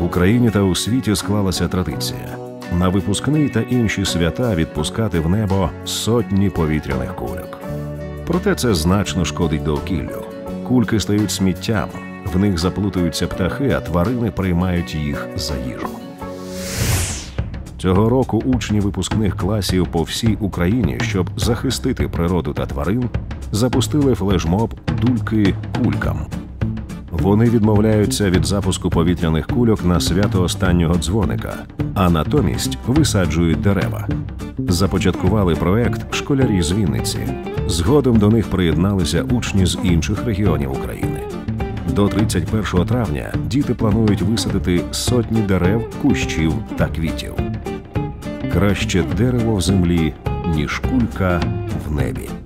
Україні та у світі склалася традиція на випускний та інші свята відпускати в небо сотні повітряних кульок. Проте це значно шкодить довкіллю. Кульки стають сміттям, в них заплутаються птахи, а тварини приймають їх за їжу. Цього року учні випускних класів по всій Україні, щоб захистити природу та тварин, запустили флешмоб «Дульки кулькам». Вони відмовляються від запуску повітряних кульок на свято останнього дзвоника, а натомість висаджують дерева. Започаткували проект школярі з Вінниці. Згодом до них приєдналися учні з інших регіонів України. До 31 травня діти планують висадити сотні дерев, кущів та квітів. Краще дерево в землі, ніж кулька в небі.